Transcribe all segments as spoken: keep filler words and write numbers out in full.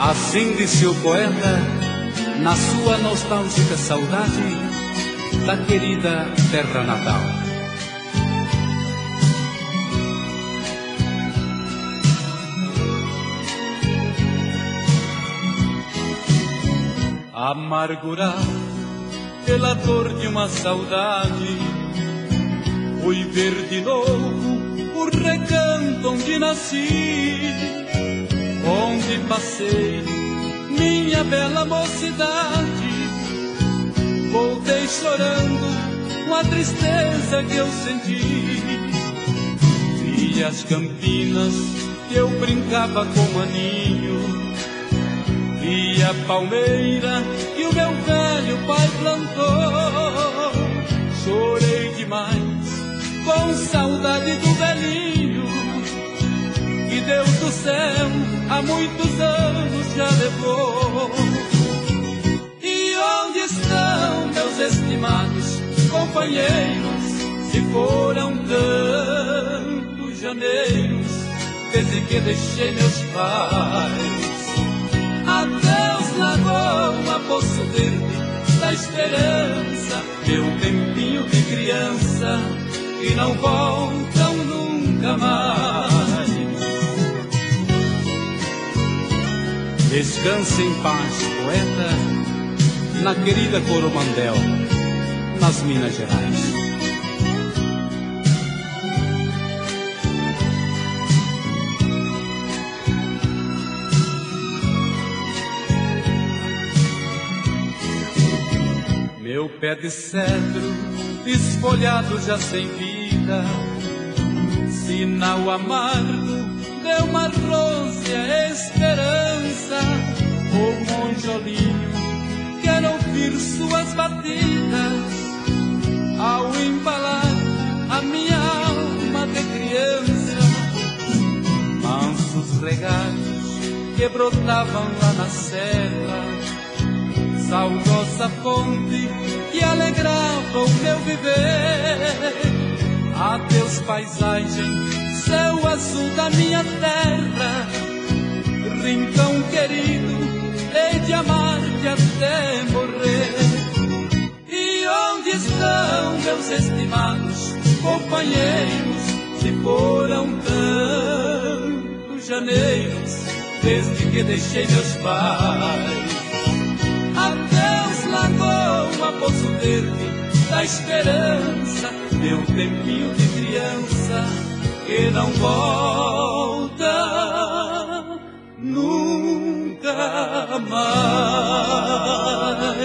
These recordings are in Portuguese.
Assim disse o poeta, na sua nostálgica saudade da querida terra natal. Amargurado pela dor de uma saudade, fui ver de novo o recanto onde nasci, onde passei minha bela mocidade. Voltei chorando com a tristeza que eu senti. Vi as campinas que eu brincava com maninho, vi a palmeira que o meu velho pai plantou. Chorei demais com saudade do velhinho, que Deus do céu há muitos anos já levou. E onde estão meus estimados companheiros, se foram tantos janeiros desde que deixei meus pais? Adeus, lagoa, poço verde da esperança, meu tempinho de criança, que não voltam nunca mais. Descanse em paz, poeta, na querida Coromandel, nas Minas Gerais. Meu pé de cedro, desfolhado já sem vida, sinal amargo de uma rosea esperança. O monjolinho quer ouvir suas batidas ao embalar a minha alma de criança. Mansos regatos que brotavam lá na serra, saudosa fonte que alegrava o meu viver. Adeus, paisagem, céu azul da minha terra, rincão querido, hei de amar-te até morrer. E onde estão meus estimados companheiros, se foram tantos janeiros desde que deixei meus pais? Adeus, lagoa, poço verde da esperança, meu tempinho de criança, que não volta nunca mais.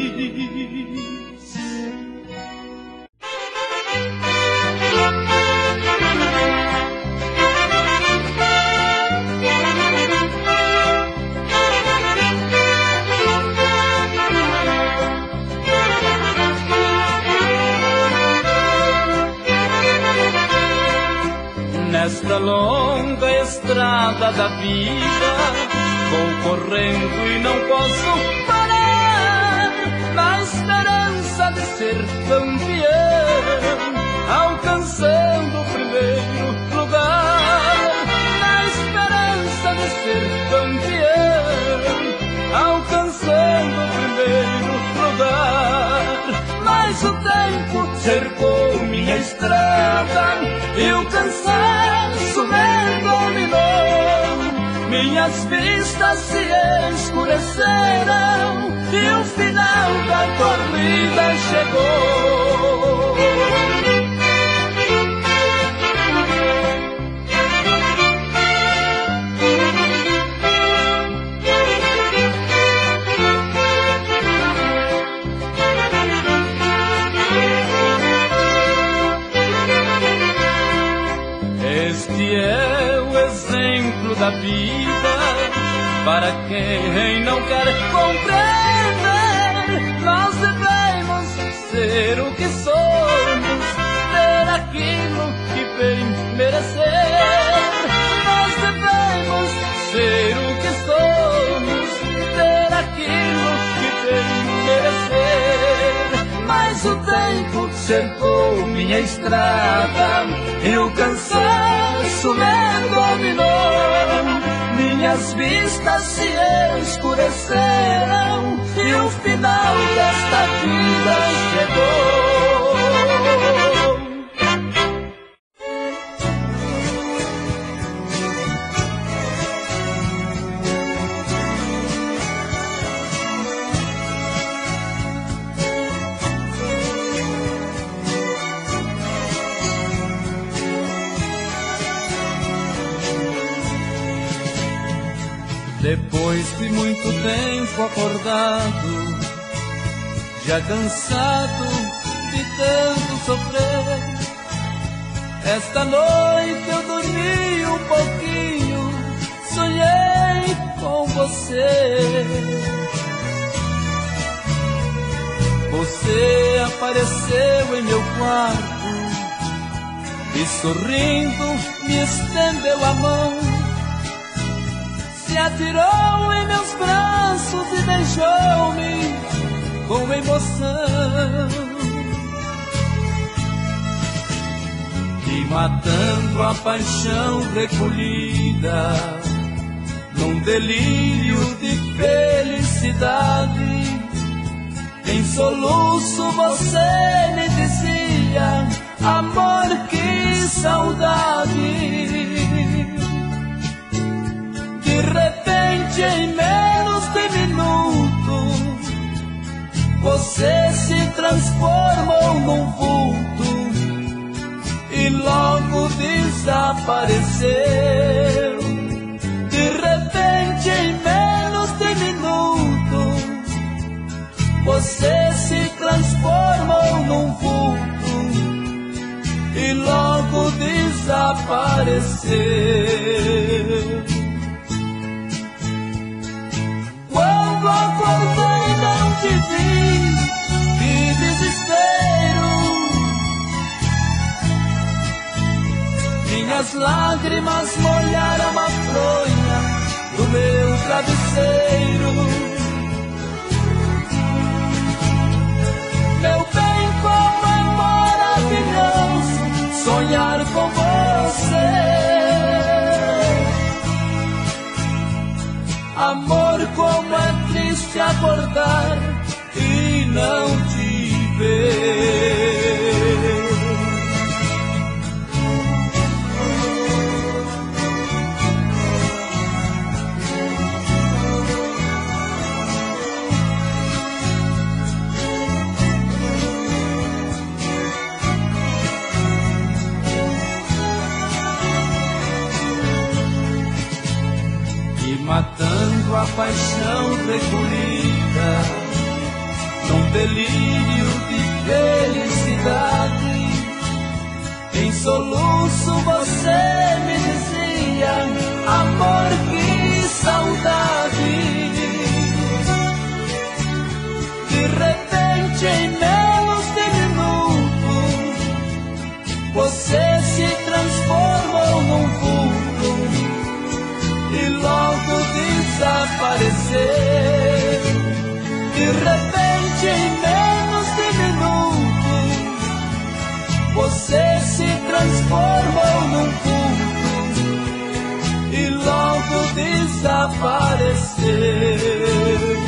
Nesta longa estrada da vida vou correndo e não posso parar, na esperança de ser campeão, alcançando o primeiro lugar. Na esperança de ser campeão, alcançando o primeiro lugar. Mas o tempo cercou minha estrada e o cansaço me dominou. Minhas vistas se escureceram e o final da corrida chegou. Este é o exemplo da vida para quem não quer compreender. Nós devemos ser o que somos, ter aquilo que bem merecer. Nós devemos ser o que somos, ter aquilo que bem merecer. Mas o tempo cercou minha estrada e o cansaço me dominou. Minha minhas vistas se escureceram e o final desta vida chegou. Depois de muito tempo acordado, já cansado de tanto sofrer, esta noite eu dormi um pouquinho, sonhei com você. Você apareceu em meu quarto e sorrindo me estendeu a mão, se atirou em meus braços e beijou-me com emoção. E matando a paixão recolhida, num delírio de felicidade, em soluço você me dizia: amor, que saudade. De repente, em menos de minuto, você se transformou num vulto e logo desapareceu. De repente, em menos de minuto, você se transformou num vulto e logo desapareceu. Quando acordei não te vi, que desespero. Minhas lágrimas molharam a fronha do meu travesseiro. Meu bem, como é maravilhoso sonhar com você. Amor, como é triste acordar e não te ver. Matando a paixão recolhida, num delírio de felicidade, em soluço você me dizia: amor, que saudade. De repente, em menos de minuto, você se transformou num vulto e logo desaparecer. De repente, em menos de minuto, você se transformou num vulto e logo desapareceu.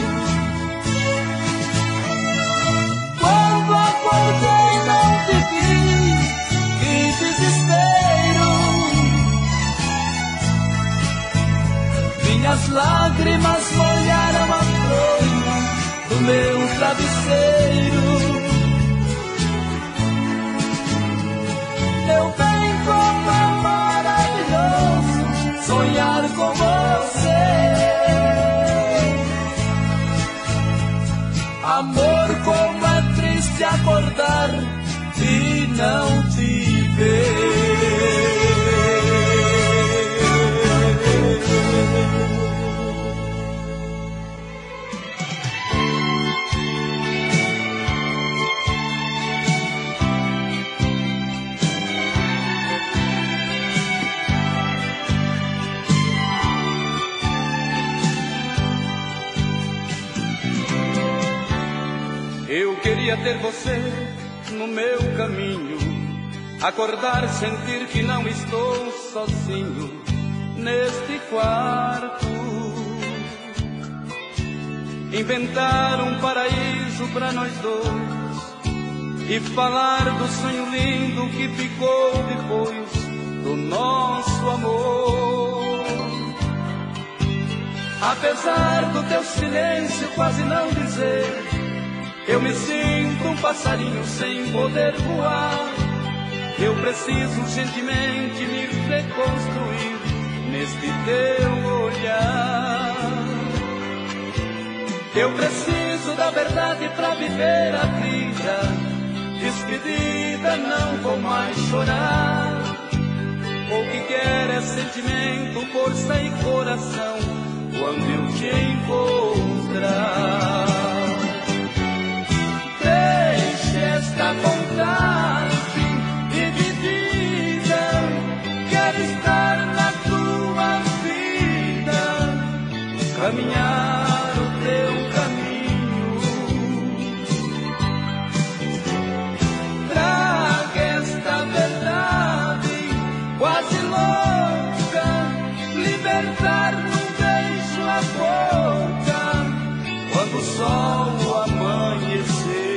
Quando acordei não te vi, que desespero. Minhas lágrimas molharam a fronha do meu travesseiro. Meu bem, como é maravilhoso sonhar com você. Amor, como é triste acordar e não te ver. Eu queria ter você no meu caminho, acordar, sentir que não estou sozinho, neste quarto. Inventar um paraíso pra nós dois e falar do sonho lindo que ficou depois do nosso amor. Apesar do teu silêncio quase não dizer, eu me sinto um passarinho sem poder voar. Eu preciso urgentemente me reconstruir neste teu olhar. Eu preciso da verdade pra viver a vida. Despedida, não vou mais chorar. O que quer é sentimento, força e coração quando eu te encontrar. Deixe esta vontade dividida. Quero estar na tua vida, caminhar o teu caminho. Traga esta verdade quase louca, libertar num beijo a boca quando o sol amanhecer.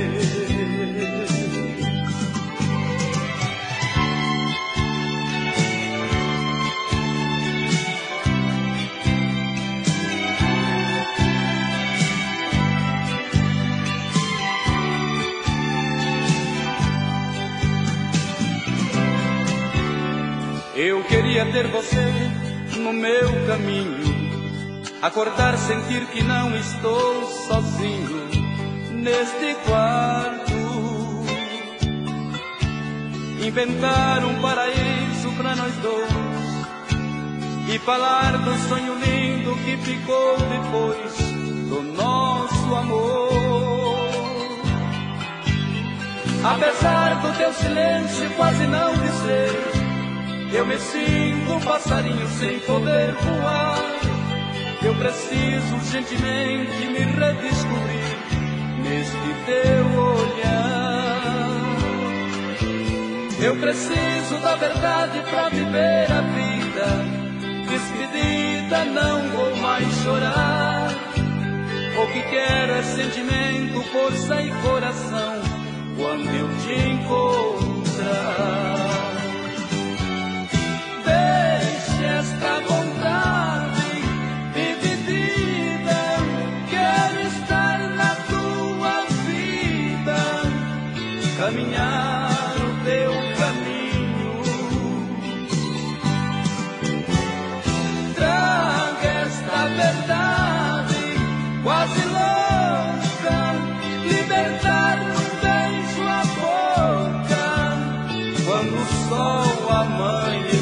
Eu queria ter você no meu caminho, acordar, sentir que não estou sozinho neste quarto. Inventar um paraíso pra nós dois e falar do sonho lindo que ficou depois do nosso amor. Apesar do teu silêncio quase não dizer, eu me sinto um passarinho sem poder voar. Eu preciso urgentemente me redescobrir neste teu olhar. Eu preciso da verdade pra viver a vida. Despedida, não vou mais chorar. O que quero é sentimento, força e coração quando eu te encontrar. Deixe esta vontade dividida. Quero estar na tua vida, caminhar o teu caminho. Traga esta verdade quase louca, libertar num beijo a boca quando o sol amanhecer.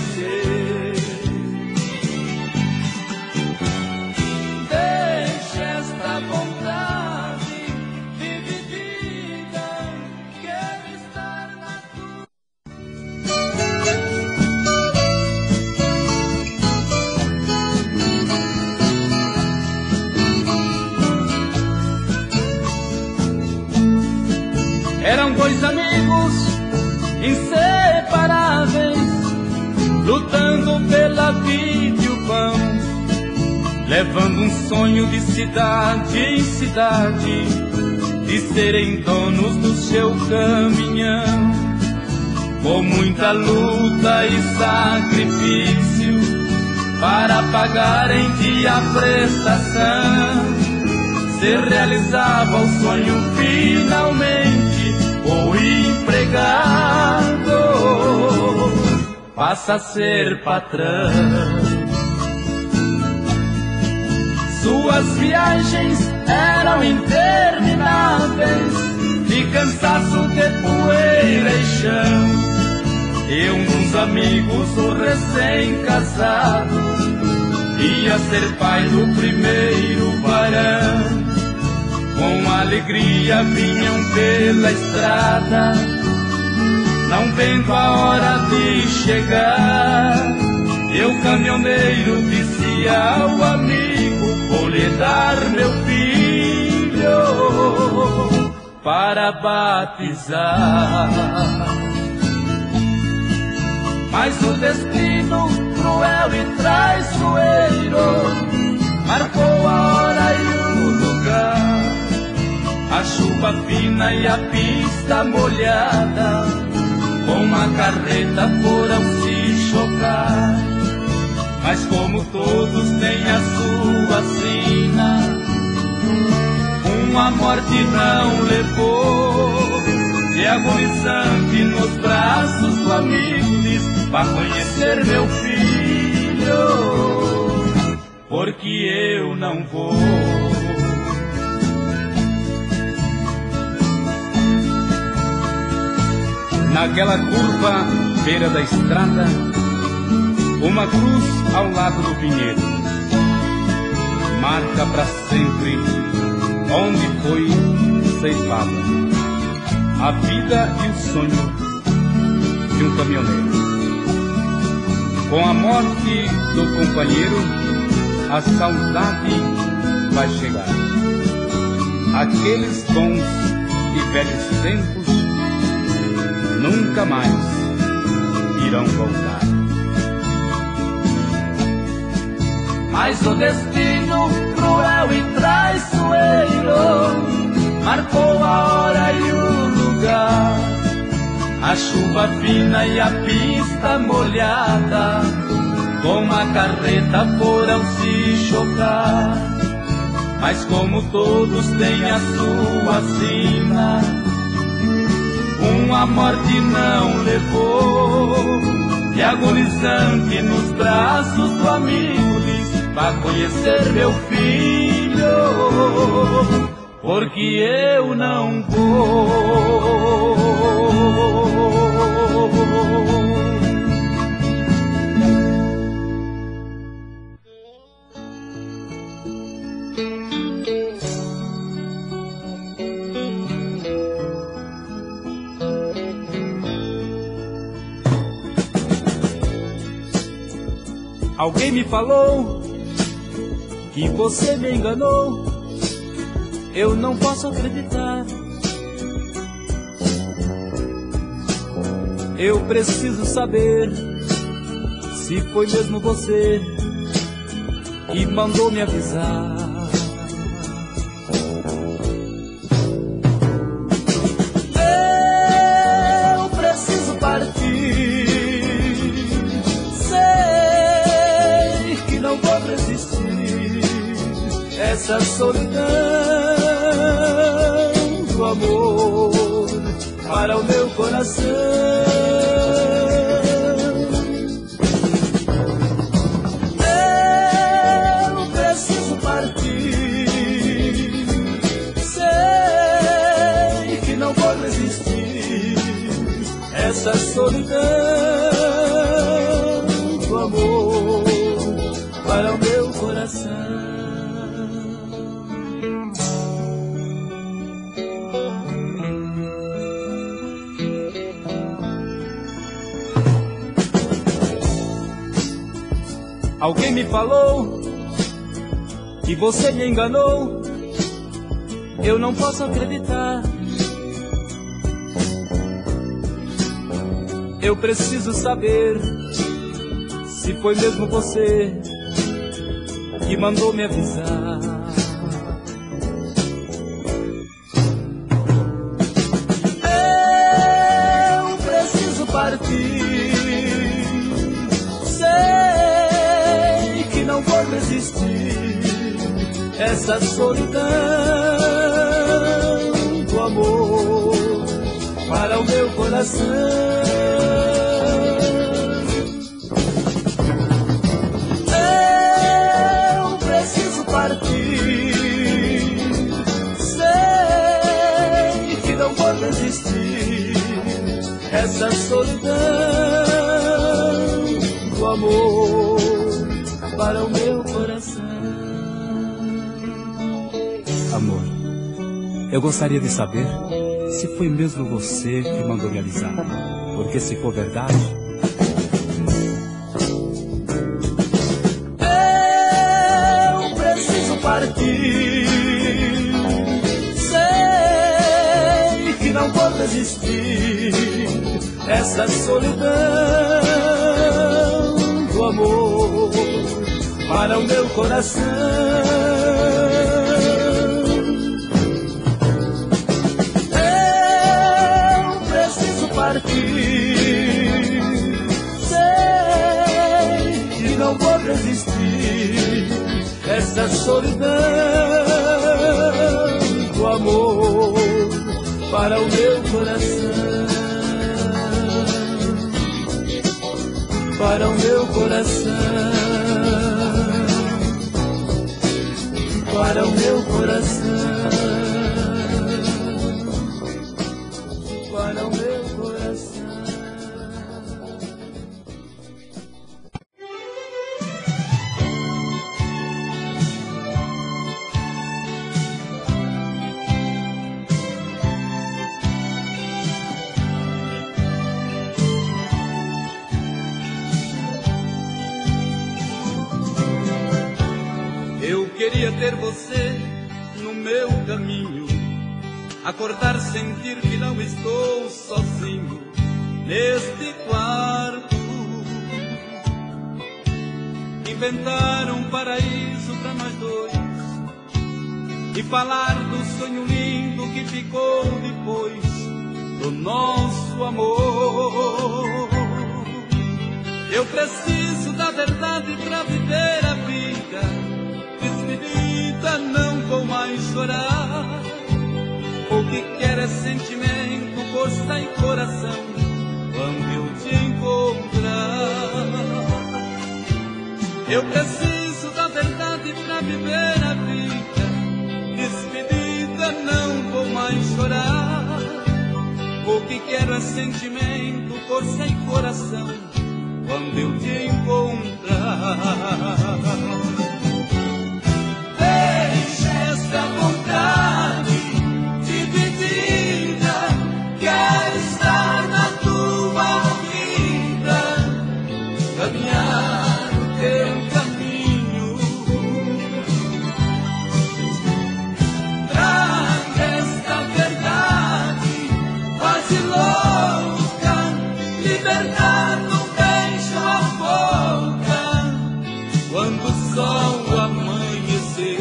Eram dois amigos inseparáveis, lutando pela vida e o pão, levando um sonho de cidade em cidade, de serem donos do seu caminhão. Com muita luta e sacrifício para pagar em dia a prestação, se realizava o sonho finalmente. O empregado passa a ser patrão. Suas viagens eram intermináveis, de cansaço, de poeira e chão. E um dos amigos, o recém-casado, ia ser pai do primeiro varão. Com alegria vinham pela estrada, não vendo a hora de chegar. E o caminhoneiro disse ao amigo: vou lhe dar meu filho para batizar. mas o destino cruel e traiçoeiro marcou a hora e o lugar. A chuva fina e a pista molhada, com a carreta foram se chocar. Mas como todos têm a sua sina, uma morte não levou. E agonizante nos braços do amigo diz: vá conhecer meu filho, porque eu não vou. Naquela curva, beira da estrada, uma cruz ao lado do pinheiro marca pra sempre onde foi ceifada a vida e o sonho de um caminhoneiro. Com a morte do companheiro, a saudade vai chegar. Aqueles bons e velhos tempos nunca mais irão voltar. Mas o destino cruel e traiçoeiro marcou a hora e o lugar. A chuva fina e a pista molhada, com a carreta foram se chocar. Mas como todos têm a sua sina, uma morte não levou. E agonizante nos braços do amigo diz: vá conhecer meu filho, porque eu não vou. Alguém me falou que você me enganou, eu não posso acreditar. Eu preciso saber se foi mesmo você que mandou me avisar. Eu preciso partir, sei que não vou resistir essa solidão do amor para o meu coração. Eu preciso partir, sei que não vou resistir essa solidão do amor para o meu coração. Alguém me falou que você me enganou, eu não posso acreditar. Eu preciso saber se foi mesmo você que mandou me avisar. Eu preciso partir, não vou resistir essa solidão do amor para o meu coração. Eu preciso partir, sei que não vou resistir essa solidão do amor para o meu coração. Amor, eu gostaria de saber se foi mesmo você que mandou me avisar, porque se for verdade... Eu preciso partir, sei que não vou resistir essa solidão do amor para o meu coração. Eu preciso partir, sei que não vou resistir, essa solidão do amor para o meu coração, para o meu coração, para o meu coração, para o meu coração. Eu queria ter você no meu caminho, acordar, sentir que não estou sozinho neste quarto, inventar um paraíso para nós dois e falar do sonho lindo que ficou depois do nosso amor. Eu preciso da verdade para viver a vida. Despedida, não vou mais chorar. O que quero é sentimento, força e coração quando eu te encontrar. Eu preciso da verdade pra viver a vida. Despedida, não vou mais chorar. O que quero é sentimento, força e coração quando eu te encontrar. Deixa esta vontade dividida, quero estar na tua vida, caminhar o teu caminho. Traga esta verdade quase louca, libertar no beijo a boca, quando o sol amanhecer.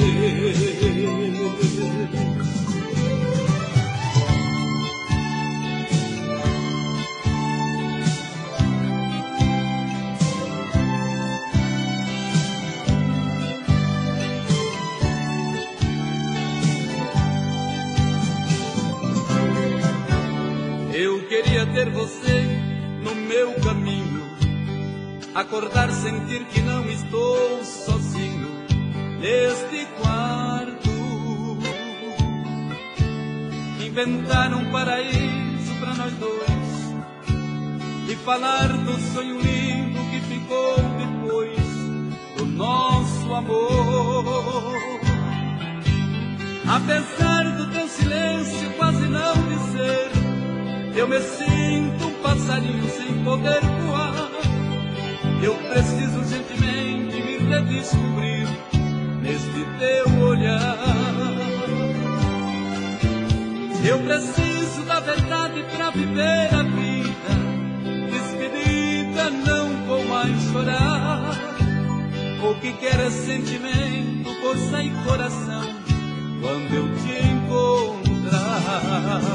Eu queria ter você no meu caminho, acordar, sentir que não estou sozinho neste quarto, inventar um paraíso para nós dois e falar do sonho lindo que ficou depois do nosso amor. Apesar do teu silêncio quase não dizer, eu me sinto um passarinho sem poder voar. Eu preciso urgentemente me redescobrir neste teu olhar. Eu preciso da verdade pra viver a vida. Despedida, não vou mais chorar. O que quero é sentimento, força e coração quando eu te encontrar.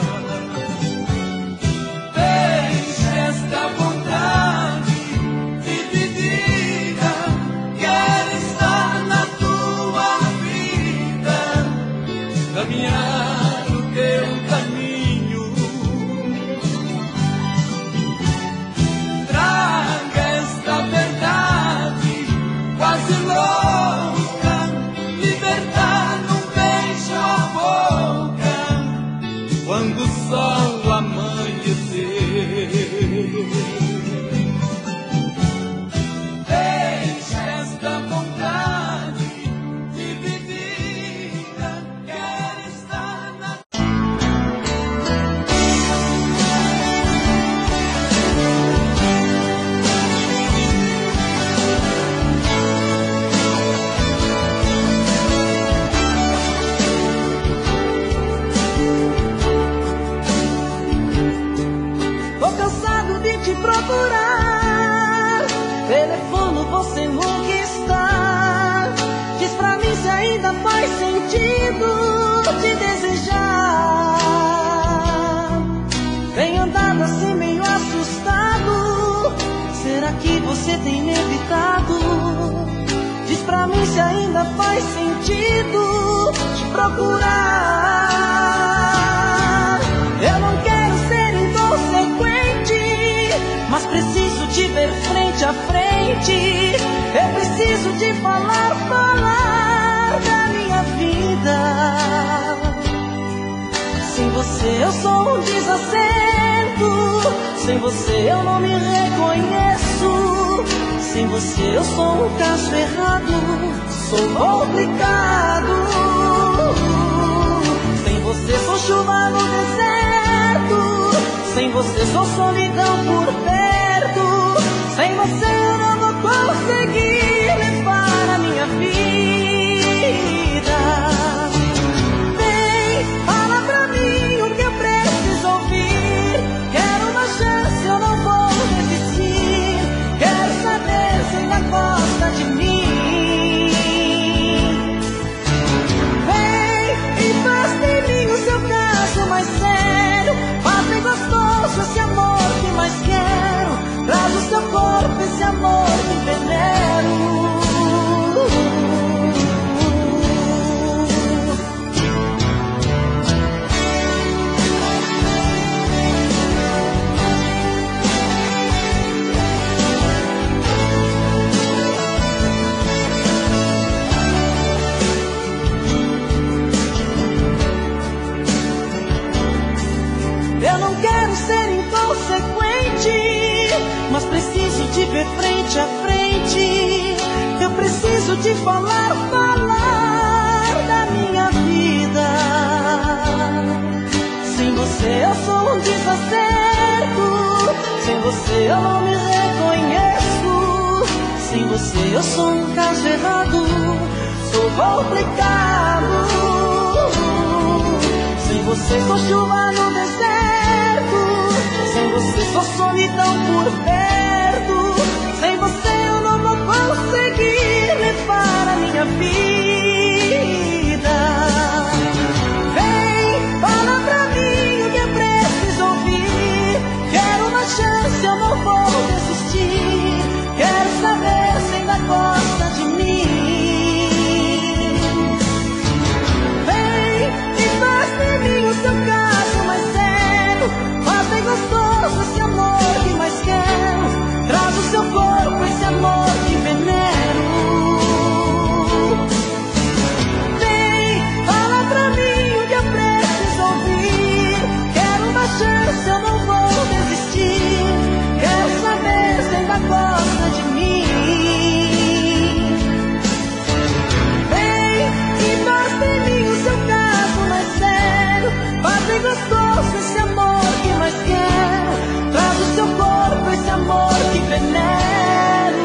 Deixa esta vontade dividida, quero estar na tua vida, caminhar o teu caminho. Traga esta verdade quase louca, libertar num beijo a boca, quando solo você nunca está. Diz pra mim se ainda faz sentido te desejar. Tenho andado assim meio assustado. Será que você tem me evitado? Diz pra mim se ainda faz sentido te procurar. Eu não quero ser inconsequente, mas preciso te ver frente a frente. Eu preciso te falar, falar da minha vida. Sem você eu sou um desacerto. Sem você eu não me reconheço. Sem você eu sou um caso errado. Sou complicado. Sem você sou chuva no deserto. Sem você sou solidão por perto. Sem você eu não vou conseguir levar a minha vida. Vem, fala pra mim o que eu preciso ouvir. Quero uma chance, eu não vou desistir. Quero saber se ainda gosta de mim. Vem e faz de mim o seu caso mais sério. Faz bem gostoso esse amor que mais quero. Traz o seu corpo esse amor que venero. Eu não quero ser inconsequente, mas preciso te ver frente a frente. Eu preciso te falar, falar da minha vida. Sem você eu sou um desacerto. Sem você eu não me reconheço. Sem você eu sou um caso errado. Sou complicado. Sem você sou chuva no deserto. Sem você sou solidão por perto. Sem você eu não vou conseguir levar a minha vida. Vem, fala pra mim o que eu preciso ouvir. Quero uma chance, eu não vou desistir. Quero saber se ainda gosta de mim. Vem e faz de mim o seu caso mais sério. Faz bem gostoso esse amor que mais quero. Traz o seu corpo esse amor que venero. Vem, fala pra mim o que eu preciso ouvir. Quero uma chance, eu não vou desistir. Quero saber se ainda gosta de mim. Vem e faz de mim o seu caso mais sério. Faz bem gostoso esse amor que mais quero. Traz o seu corpo esse amor que venero.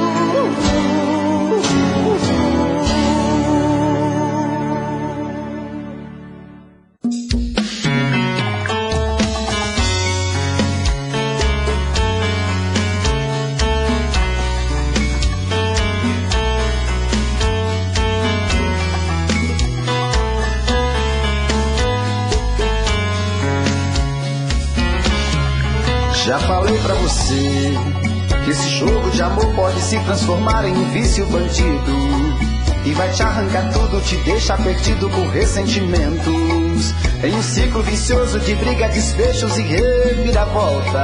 Já falei pra você que esse jogo de amor pode se transformar em um vício bandido e vai te arrancar tudo, te deixar perdido por ressentimentos, em um ciclo vicioso de briga, desfechos e reviravoltas.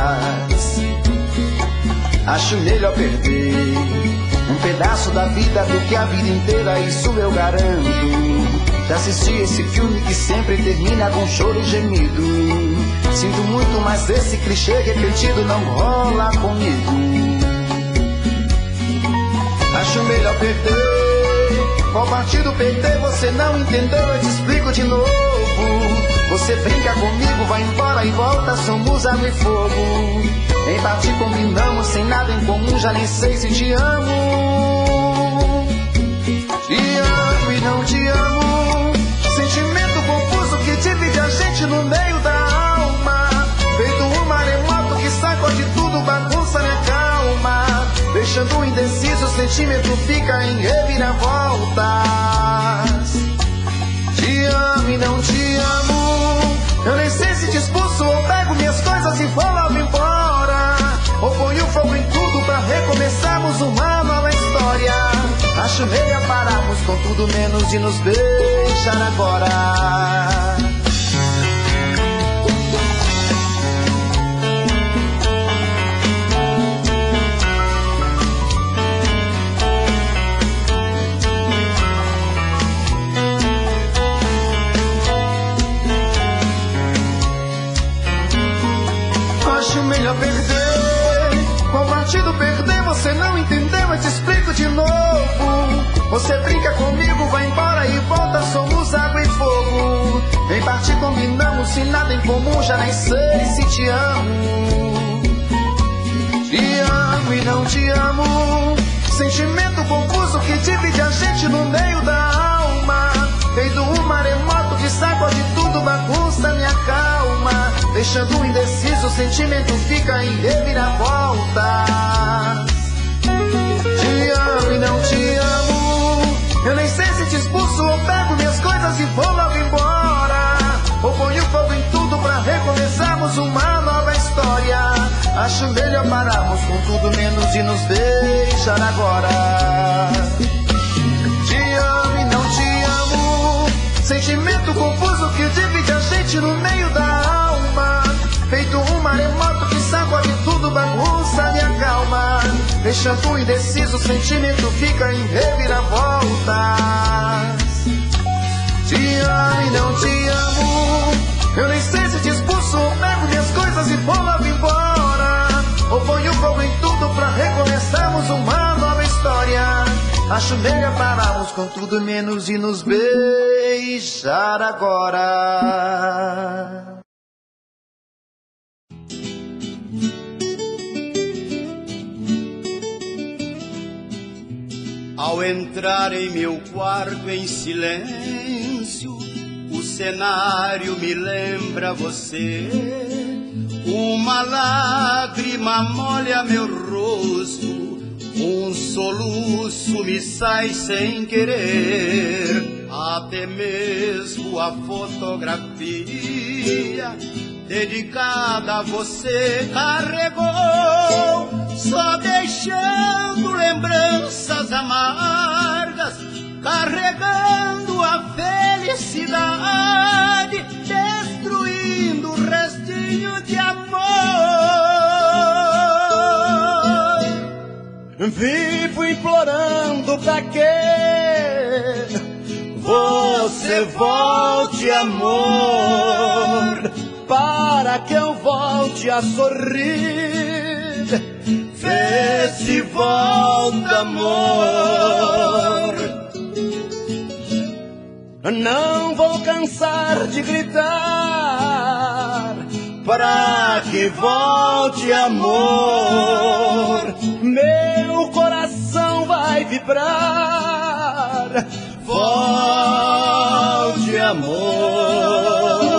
Acho melhor perder um pedaço da vida do que a vida inteira, isso eu garanto. Já assisti esse filme que sempre termina com choro e gemido. Sinto muito, mas esse clichê repetido não rola comigo. Acho melhor perder. Qual partido perder você não entendeu, eu te explico de novo. Você brinca comigo, vai embora e volta, somos água e fogo. Em parte combinamos, sem nada em comum, já nem sei se te amo. Te amo e não te amo. Sentimento confuso que divide a gente no meio da alma. Feito um maremoto que sacode tudo, bagunça minha calma. Deixando deixando indeciso, o sentimento fica em reviravoltas. Te amo e não te amo, eu nem sei se te expulso ou pego minhas coisas e vou logo embora, ou ponho fogo em tudo pra recomeçarmos uma nova história. Acho melhor pararmos com tudo menos de nos beijar agora. Acho melhor perder. Qual partido perder? Você não entendeu, eu te explico de novo. Você brinca comigo, vai embora e volta, somos água e fogo. Em parte combinamos, sem nada em comum, já nem sei se te amo. Te amo e não te amo, sentimento confuso que divide a gente no meio da alma. Feito um maremoto que sacode tudo, bagunça minha calma, deixando indeciso, o sentimento fica em reviravoltas. Te amo e não te amo, eu nem sei se te expulso ou pego minhas coisas e vou logo embora, ou ponho fogo em tudo pra recomeçarmos uma nova história. Acho melhor pararmos com tudo menos de nos beijar agora. Te amo e não te amo, sentimento confuso que divide a gente no meio da alma. Feito um maremoto que sacode tudo, bagunça minha calma, deixando indeciso, o sentimento fica em reviravoltas. Te amo e não te amo, eu nem sei se te expulso ou pego minhas coisas e vou logo embora, ou ponho fogo em tudo pra recomeçarmos uma nova história. Acho melhor pararmos com tudo menos de nos beijar agora. Ao entrar em meu quarto em silêncio, o cenário me lembra você. Uma lágrima molha meu rosto, um soluço me sai sem querer. Até mesmo a fotografia dedicada a você carregou, só deixando lembranças amargas, carregando a felicidade, destruindo o restinho de amor. Vivo implorando pra que você volte, amor, para que eu volte a sorrir. Vê se volta, amor. Não vou cansar de gritar para que volte, amor. Meu coração vai vibrar. Volte, amor.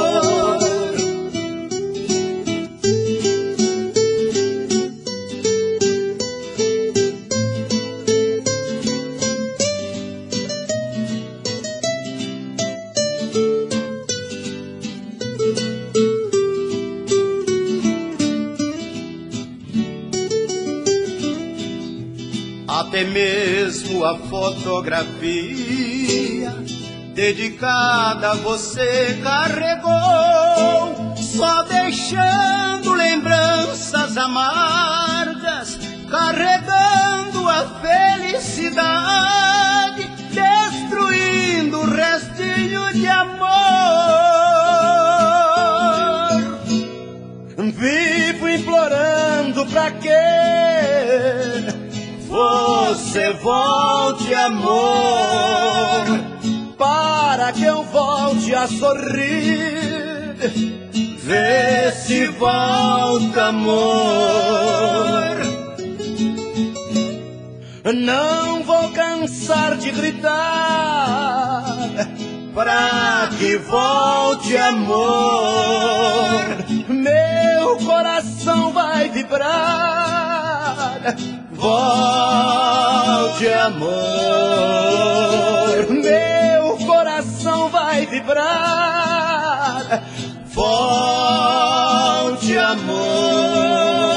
Até mesmo a fotografia dedicada a você carregou, só deixando lembranças amargas, carregando a felicidade, destruindo o restinho de amor. Vivo implorando pra que você volte, amor, para que eu volte a sorrir. Vê se volta, amor. Não vou cansar de gritar para que volte, amor. Meu coração vai vibrar. volte, amor, meu coração vai vibrar. Volte, amor.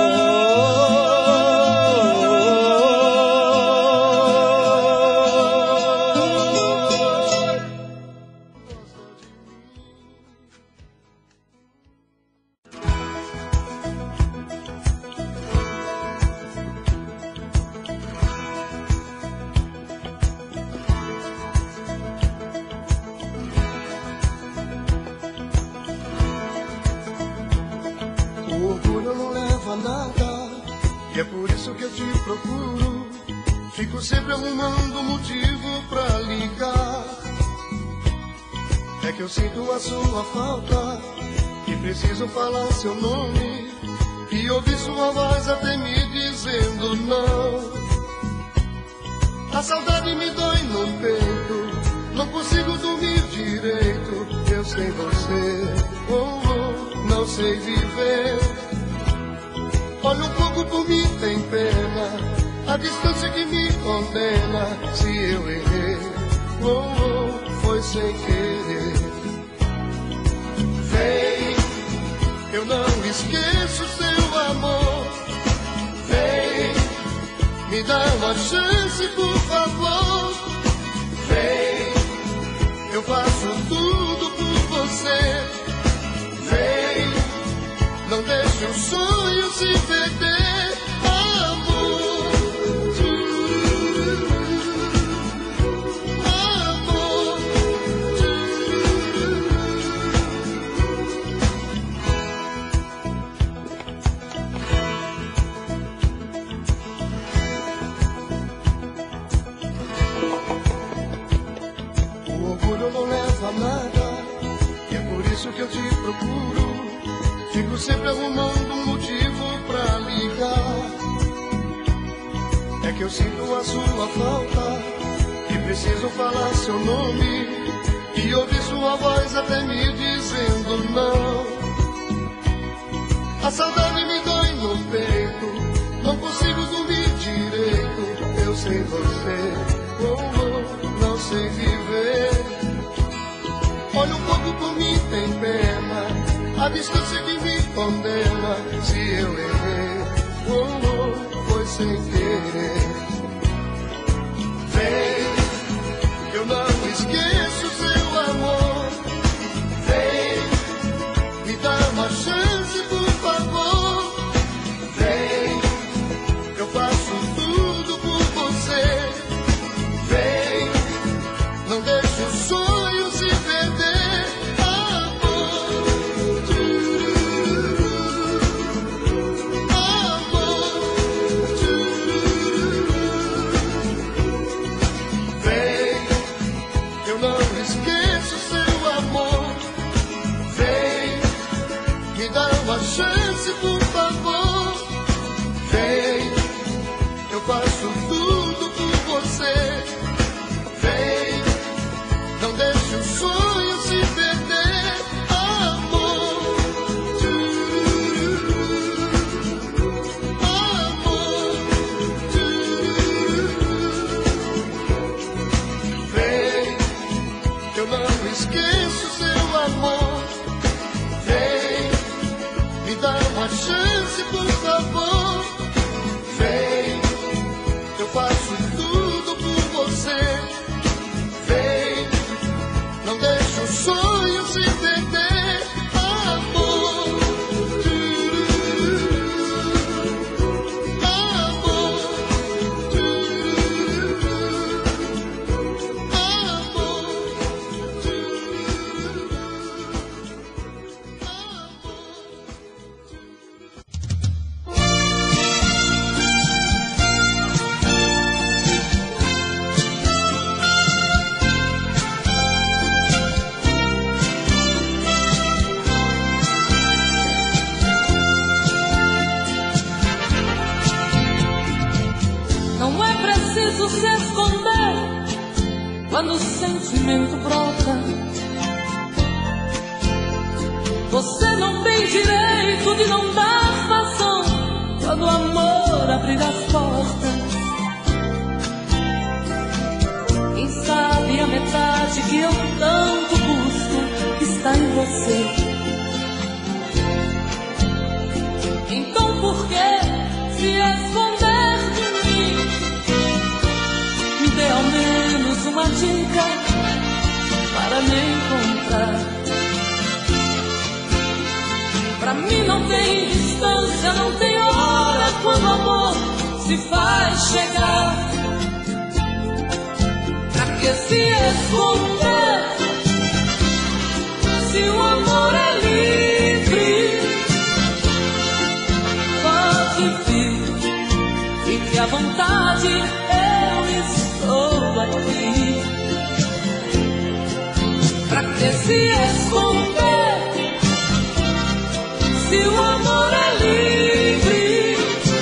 E é por isso que eu te procuro. Fico sempre arrumando motivo pra ligar. É que eu sinto a sua falta e preciso falar seu nome e ouvir sua voz até me dizendo não. A saudade me dói no peito, não consigo dormir direito. Eu sem você, oh, oh, não sei viver. Olha um pouco por mim, tem pena, a distância que me condena. Se eu errei, oh, oh, foi sem querer. Vem, eu não esqueço seu amor. Vem, me dá uma chance, por favor. Vem, eu faço tudo por você. Vem, não deixe o sonho se perder, amor. Amor. O orgulho não leva a nada, e é por isso que eu te procuro. Fico sempre arrumando um motivo pra ligar. É que eu sinto a sua falta e preciso falar seu nome e ouvir sua voz até me dizendo não. A saudade me dói no peito, não consigo dormir direito. Eu sem você, oh, oh, não sei viver. Olha um pouco por mim, tem pena, a distância que me condena. Se eu errei, oh, oh, foi sem querer. Vem, eu não esqueço seu amor. Vem, me dá uma chance, por favor. Vem, eu faço tudo por você. Vem, não deixe o sonho se perder. Chance, por favor. Vem, eu faço tudo por você. Vem, não deixe o sonho se perder, amor. Amor. Vem, eu não esqueço seu amor. Me dá uma chance, por favor. Vem, eu faço tudo por você. Vem, não deixe o sonho se perder, amor. Amor. Se esconder quando o sentimento brota. Você não tem direito de não dar razão quando o amor amor abrir as portas. Quem sabe a metade que eu tanto busco está em você. Então por que se esconder de mim? Me dê ao menos uma dica para me encontrar. Pra mim não tem distância, não tem hora quando o amor se faz chegar. Pra que se esconder se o amor é livre? Pode vir, fique à vontade, eu estou aqui. Pra que se esconder se o amor é livre?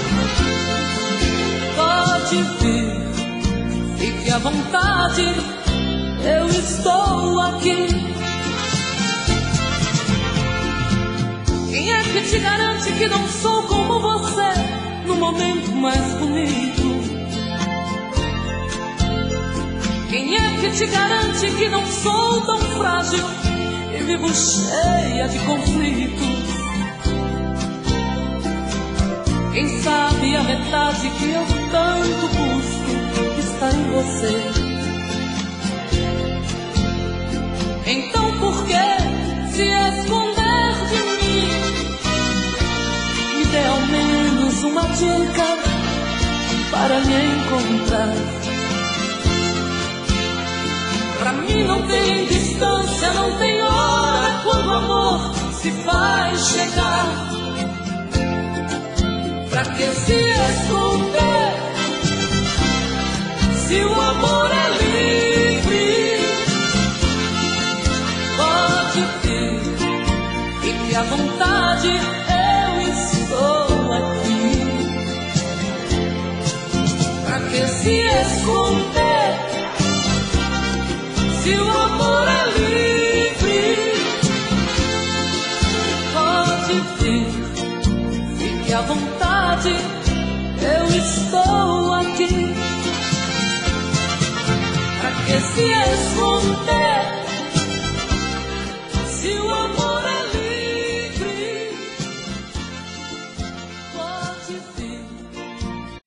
Pode vir, fique à vontade, eu estou aqui. Quem é que te garante que não sou como você no momento mais bonito? Quem é que te garante que não sou tão frágil e vivo cheia de conflitos? Quem sabe a metade que eu tanto busco está em você. Então por que se esconder de mim? Me dê ao menos uma dica para me encontrar. Pra mim não tem distância, não tem hora quando o amor se faz chegar. Pra que se esconder se o amor é livre? Pode vir, fique à vontade, eu estou aqui. Pra que se esconder se o amor é livre? Pode vir, fique à vontade, eu estou aqui. Pra que se esconder se o amor